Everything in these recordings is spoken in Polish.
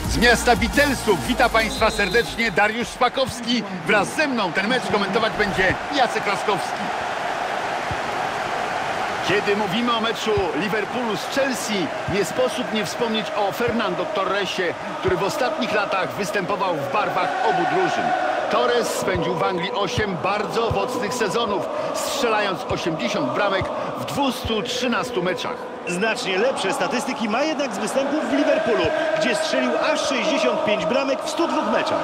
Z miasta Witelsów wita Państwa serdecznie Dariusz Szpakowski. Wraz ze mną ten mecz komentować będzie Jacek Laskowski. Kiedy mówimy o meczu Liverpoolu z Chelsea, nie sposób nie wspomnieć o Fernando Torresie, który w ostatnich latach występował w barwach obu drużyn. Torres spędził w Anglii 8 bardzo owocnych sezonów, strzelając 80 bramek w 213 meczach. Znacznie lepsze statystyki ma jednak z występów w Liverpoolu, gdzie strzelił aż 65 bramek w 102 meczach.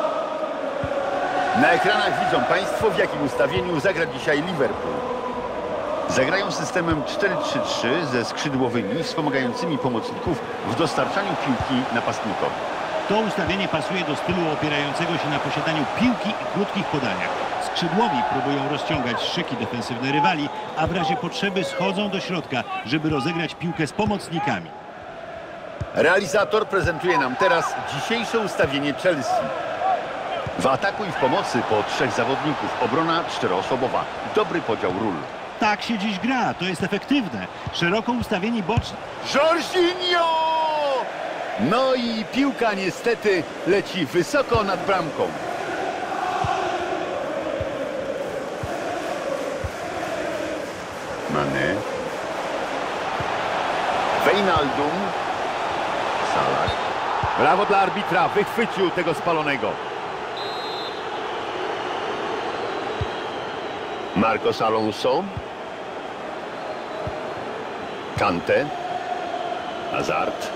Na ekranach widzą Państwo, w jakim ustawieniu zagra dzisiaj Liverpool. Zagrają systemem 4-3-3 ze skrzydłowymi wspomagającymi pomocników w dostarczaniu piłki napastnikowi. To ustawienie pasuje do stylu opierającego się na posiadaniu piłki i krótkich podaniach. Skrzydłowi próbują rozciągać szyki defensywne rywali, a w razie potrzeby schodzą do środka, żeby rozegrać piłkę z pomocnikami. Realizator prezentuje nam teraz dzisiejsze ustawienie Chelsea. W ataku i w pomocy po 3 zawodników, obrona 4-osobowa. Dobry podział ról. Tak się dziś gra, to jest efektywne. Szeroko ustawieni boczni. Jorginho! No i piłka niestety leci wysoko nad bramką. Mane. Wijnaldum. Salah. Brawo dla arbitra, wychwycił tego spalonego. Marcos Alonso. Kante. Hazard.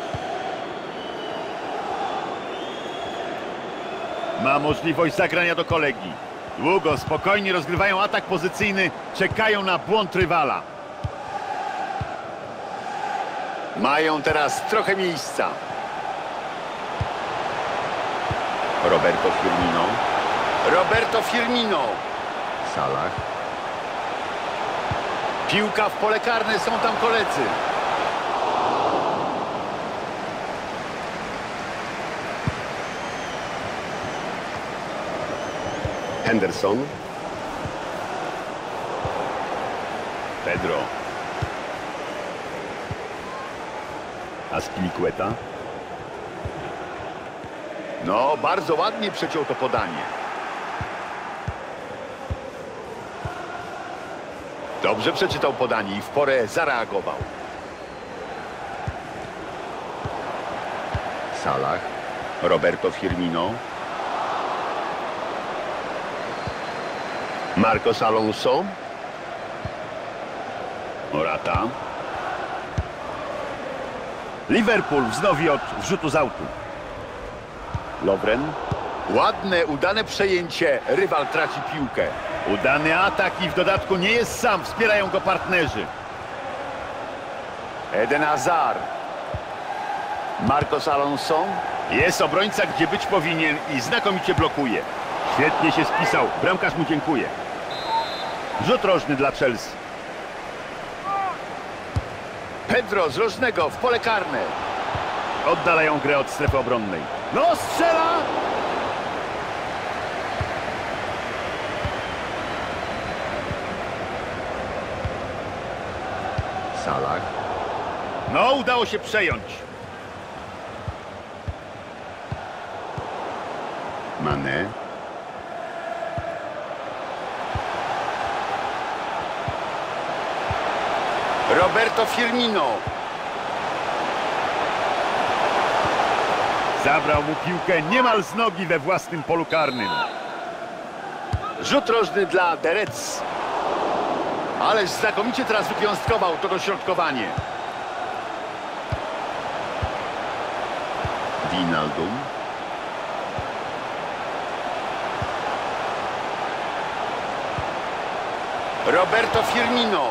Ma możliwość zagrania do kolegi. Długo, spokojnie rozgrywają atak pozycyjny, czekają na błąd rywala. Mają teraz trochę miejsca. Roberto Firmino. Salah. Piłka w pole karne, są tam koledzy. Henderson. Pedro. Azpilicueta. No, bardzo ładnie przeciął to podanie. Dobrze przeczytał podanie i w porę zareagował. Salah. Roberto Firmino. Marcos Alonso. Morata. Liverpool wznowi od wrzutu z autu. Lovren. Ładne, udane przejęcie. Rywal traci piłkę. Udany atak i w dodatku nie jest sam. Wspierają go partnerzy. Eden Hazard. Marcos Alonso. Jest obrońca, gdzie być powinien i znakomicie blokuje. Świetnie się spisał. Bramkarz mu dziękuję. Rzut rożny dla Chelsea. Pedro z rożnego w pole karne. Oddalają grę od strefy obronnej. No, strzela! Salah. No, udało się przejąć. Mane. Roberto Firmino. Zabrał mu piłkę niemal z nogi we własnym polu karnym. Rzut rożny dla The Reds. Ależ znakomicie teraz wypiąstkował to dośrodkowanie. Wijnaldum. Roberto Firmino.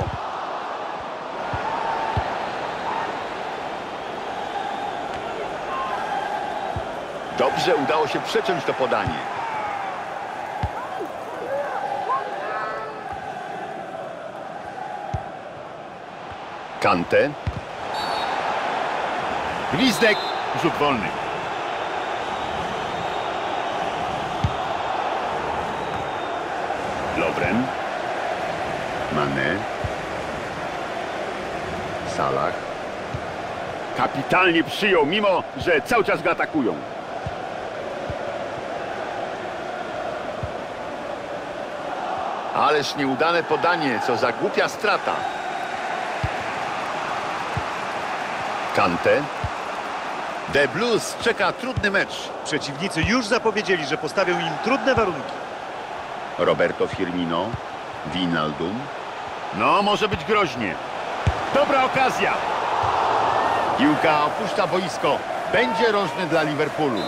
Dobrze udało się przeciąć to podanie. Kante. Gwizdek. Rzut wolny. Lovren. Mane. Salah. Kapitalnie przyjął, mimo że cały czas go atakują. Ależ nieudane podanie, co za głupia strata. Kante. The Blues czeka trudny mecz. Przeciwnicy już zapowiedzieli, że postawią im trudne warunki. Roberto Firmino. Wijnaldum. No, może być groźnie. Dobra okazja. Piłka opuszcza boisko. Będzie rożny dla Liverpoolu.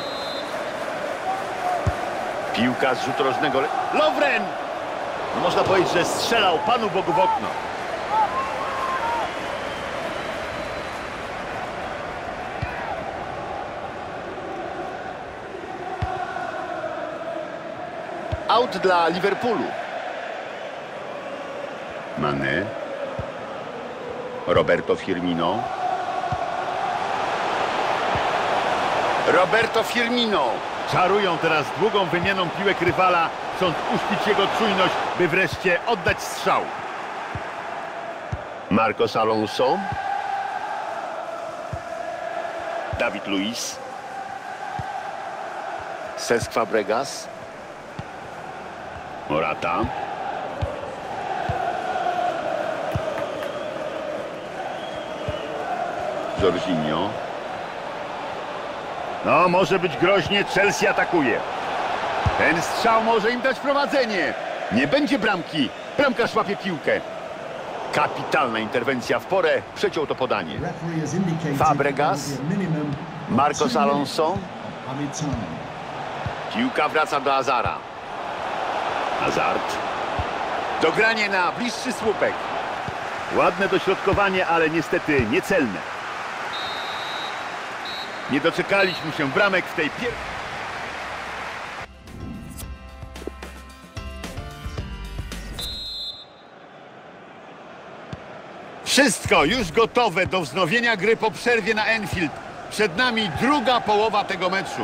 Piłka z rzutu rożnego. Lovren! No, można powiedzieć, że strzelał Panu Bogu w okno. Out dla Liverpoolu. Mane. Roberto Firmino. Roberto Firmino. Czarują teraz długą wymianą piłek rywala, chcąc uśpić jego czujność, by wreszcie oddać strzał. Marcos Alonso. David Luiz. Cesc Fabregas. Morata. Jorginho. No, może być groźnie, Chelsea atakuje. Ten strzał może im dać prowadzenie. Nie będzie bramki. Bramkarz łapie piłkę. Kapitalna interwencja w porę. Przeciął to podanie. Fabregas. Marcos Alonso. Piłka wraca do Hazarda. Hazard. Dogranie na bliższy słupek. Ładne dośrodkowanie, ale niestety niecelne. Nie doczekaliśmy się bramek w tej pierwszej. Wszystko już gotowe do wznowienia gry po przerwie na Anfield. Przed nami druga połowa tego meczu.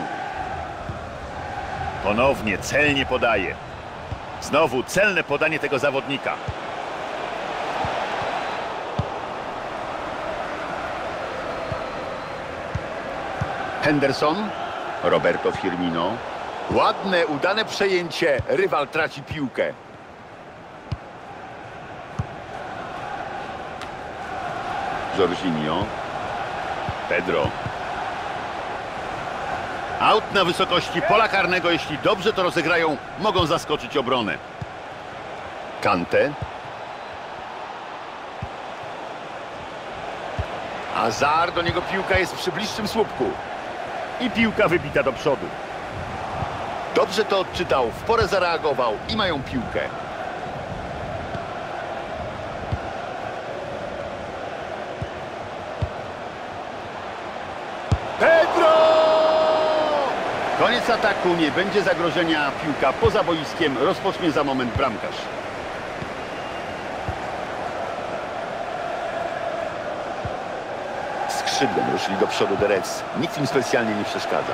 Ponownie celnie podaje. Znowu celne podanie tego zawodnika. Henderson. Roberto Firmino. Ładne, udane przejęcie. Rywal traci piłkę. Jorginho. Pedro. Aut na wysokości pola karnego. Jeśli dobrze to rozegrają, mogą zaskoczyć obronę. Kante. Hazard, do niego piłka jest przy bliższym słupku. I piłka wybita do przodu. Dobrze to odczytał, w porę zareagował i mają piłkę. Pedro! Koniec ataku, nie będzie zagrożenia. Piłka poza boiskiem, rozpocznie za moment bramkarz. Skrzydłem ruszyli do przodu The Reds. Nikt im specjalnie nie przeszkadza.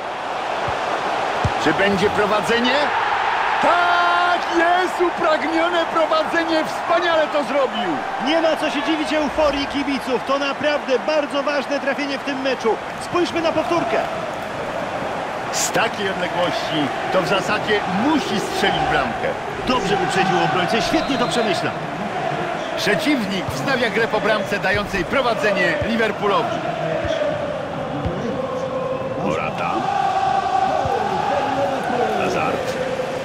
Czy będzie prowadzenie? Tak, jest upragnione prowadzenie. Wspaniale to zrobił. Nie ma co się dziwić euforii kibiców. To naprawdę bardzo ważne trafienie w tym meczu. Spójrzmy na powtórkę. Z takiej odległości to w zasadzie musi strzelić bramkę. Dobrze wyprzedził obrońcę, świetnie to przemyślał. Przeciwnik wznawia grę po bramce dającej prowadzenie Liverpoolowi. Morata. Hazard.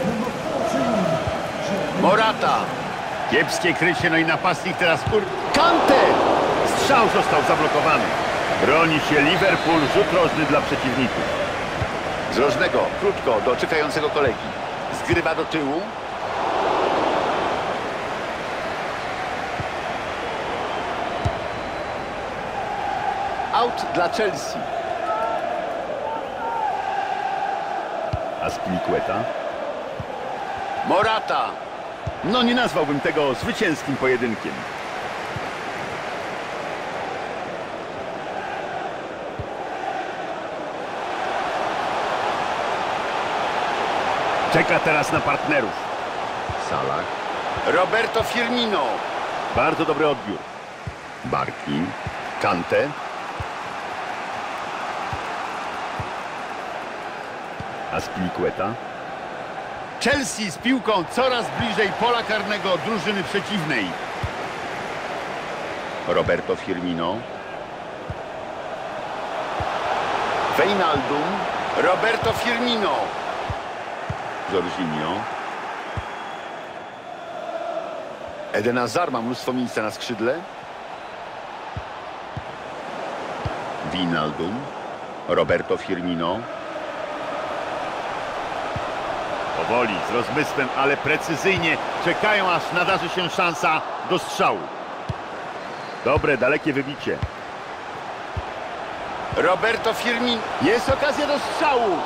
Morata. Kiepskie krycie, no i napastnik teraz Kante! Strzał został zablokowany. Broni się Liverpool, rzut rożny dla przeciwników. Z rożnego, krótko, do czekającego kolegi. Zgrywa do tyłu. Out dla Chelsea. Azpilicueta. Morata. No nie nazwałbym tego zwycięskim pojedynkiem. Czeka teraz na partnerów. Salah. Roberto Firmino. Bardzo dobry odbiór. Barki. Kante. Azpilicueta. Chelsea z piłką coraz bliżej pola karnego drużyny przeciwnej. Roberto Firmino. Wijnaldum. Roberto Firmino. Jorginho. Eden Hazard ma mnóstwo miejsca na skrzydle. Wijnaldum. Roberto Firmino. Powoli, z rozmysłem, ale precyzyjnie czekają, aż nadarzy się szansa do strzału. Dobre, dalekie wybicie. Roberto Firmino. Jest okazja do strzału.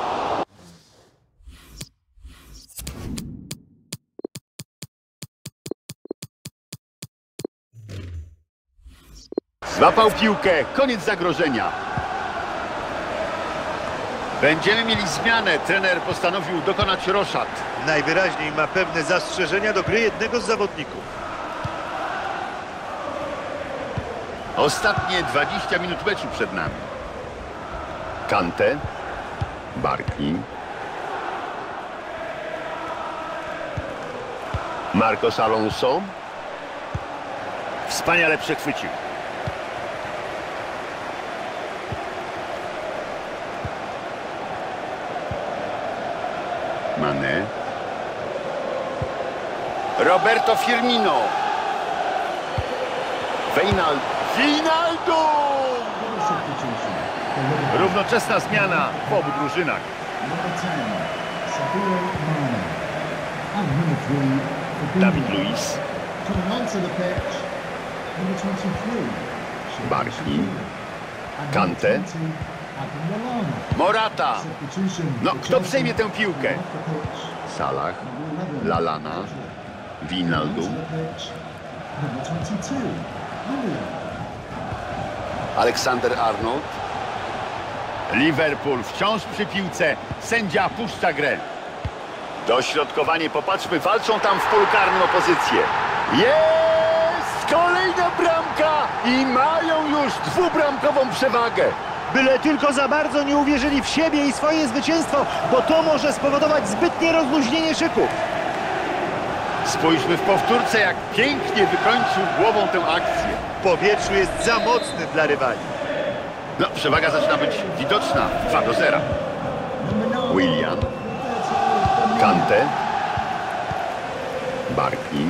Złapał piłkę. Koniec zagrożenia. Będziemy mieli zmianę. Trener postanowił dokonać roszad. Najwyraźniej ma pewne zastrzeżenia do gry jednego z zawodników. Ostatnie 20 minut meczu przed nami. Kante. Barki. Marcos Alonso. Wspaniale przechwycił. Mane. Roberto Firmino. Wijnaldum! Równoczesna zmiana w obu drużynach. David Luiz. Barki. Kante. Morata. No, kto przejmie tę piłkę? Salah. Lallana. Wijnaldum. Alexander Arnold. Liverpool wciąż przy piłce. Sędzia puszcza grę. Dośrodkowanie, popatrzmy, walczą tam w polu karnym o pozycję. Jest! Kolejna bramka i mają już dwubramkową przewagę. Byle tylko za bardzo nie uwierzyli w siebie i swoje zwycięstwo, bo to może spowodować zbytnie rozluźnienie szyków. Spójrzmy w powtórce, jak pięknie wykończył głową tę akcję. W powietrzu jest za mocny dla rywali. No, przewaga zaczyna być widoczna. 2-0. Willian. Kante. Barki.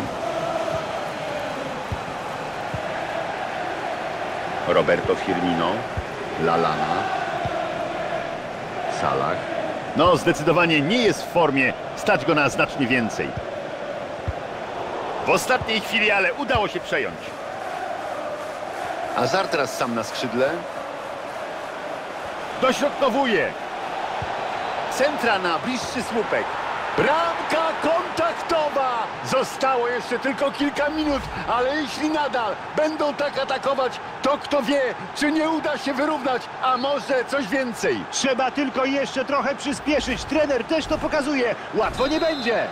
Roberto Firmino. Lallana. Salah. No, zdecydowanie nie jest w formie. Stać go na znacznie więcej. W ostatniej chwili, ale udało się przejąć. Hazard teraz sam na skrzydle. Dośrodkowuje. Centra na bliższy słupek. Bramka kontaktowa. Zostało jeszcze tylko kilka minut, ale jeśli nadal będą tak atakować, to kto wie, czy nie uda się wyrównać, a może coś więcej. Trzeba tylko jeszcze trochę przyspieszyć. Trener też to pokazuje. Łatwo nie będzie.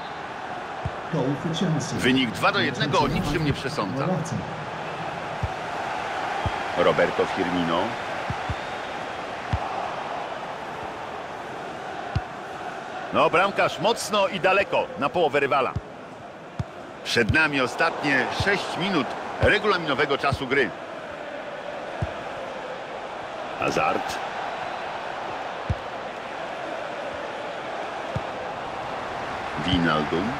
Wynik 2-1 o niczym nie przesądza. Roberto Firmino. No, bramkarz mocno i daleko na połowę rywala. Przed nami ostatnie 6 minut regulaminowego czasu gry. Hazard. Wijnaldum.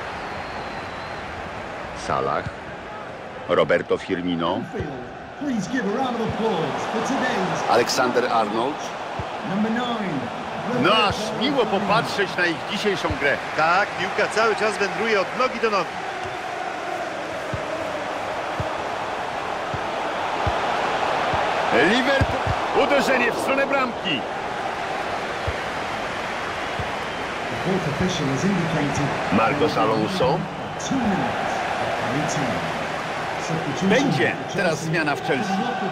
Salah. Roberto Firmino. Alexander Arnold. No aż miło popatrzeć na ich dzisiejszą grę. Tak, piłka cały czas wędruje od nogi do nogi. Liverpool. Uderzenie w stronę bramki. Marcos Alonso. Będzie teraz zmiana w Chelsea.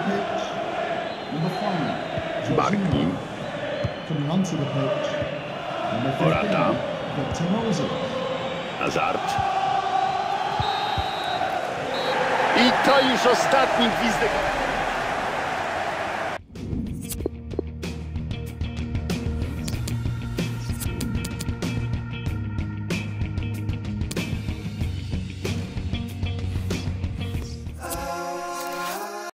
Barki. Morata. Hazard. I to już ostatni gwizdek.